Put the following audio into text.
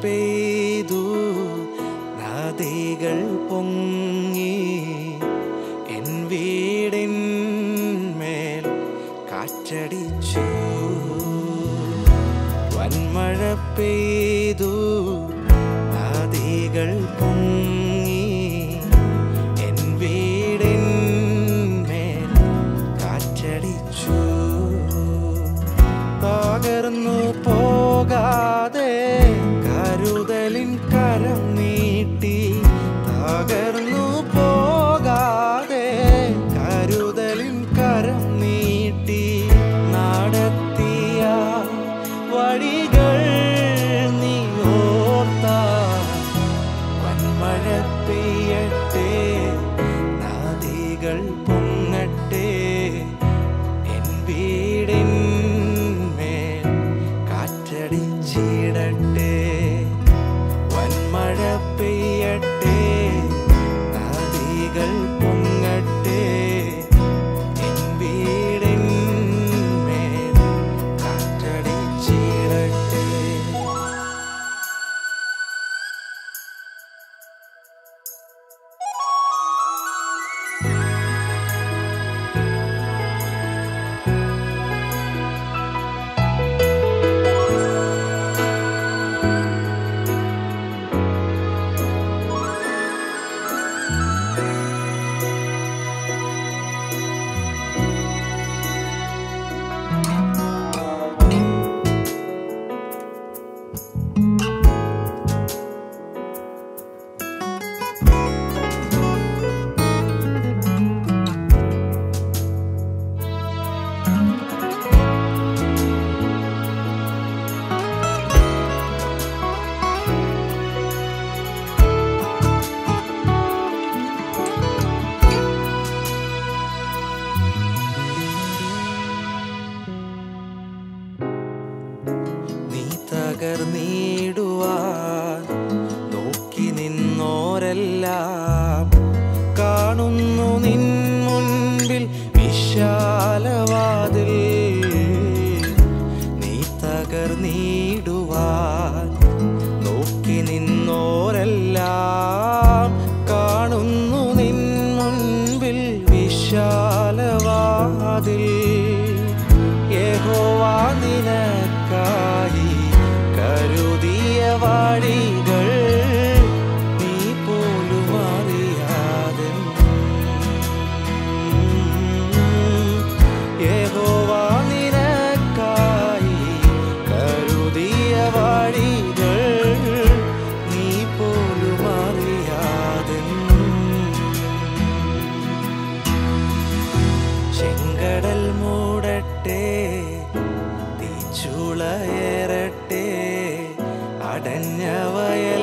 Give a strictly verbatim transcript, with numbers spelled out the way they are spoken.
പെയ്തു നദികൾ പൊങ്ങി എൻ വീടിന്മേൽ കാറ്റടിച്ചു വൻമഴ പെയ്തു നദികൾ പൊങ്ങി എൻ വീടിന്മേൽ കാറ്റടിച്ചു തകർന്നു പോകാതെ കരുതലിൻ കരം നീട്ടി തകർന്നു പോകാതെ കരുതലിൻ കരം നീട്ടി നടത്തിയ വഴികൾ നീ ഓർത്താൽ വൻമഴ പെയ്യട്ടെ നദികൾ പൊങ്ങട്ടെ എൻ വീടിന്മേൽ കാറ്റടിച്ചിടട്ടെ വൻമഴ പെയ്യട്ടെ നദികൾ പൊങ്ങട്ടെ എൻ വീടിന്മേൽ കാറ്റടിച്ചിടട്ടെ. നീ തകർന്നിടുവാൻ നോക്കി നിന്നോരെല്ലാം കാണുന്നു നിൻ മുൻപിൽ വിശാലവാതിൽ നീ തകർന്നിടുവാൻ നോക്കി നിന്നോരെല്ലാം കാണുന്നു നിൻ മുൻപിൽ വിശാലവാതിൽ യഹോവ നിനക്കായി കരുതിയ വഴികൾ നീ പോലും അറിയാതെ യഹോവ നിനക്കായി കരുതിയ വഴികൾ നീ പോലും അറിയാതെ ചെങ്കടൽ മൂടട്ടെ തീച്ചുളയേറട്ടെ അടഞ്ഞ വയൽ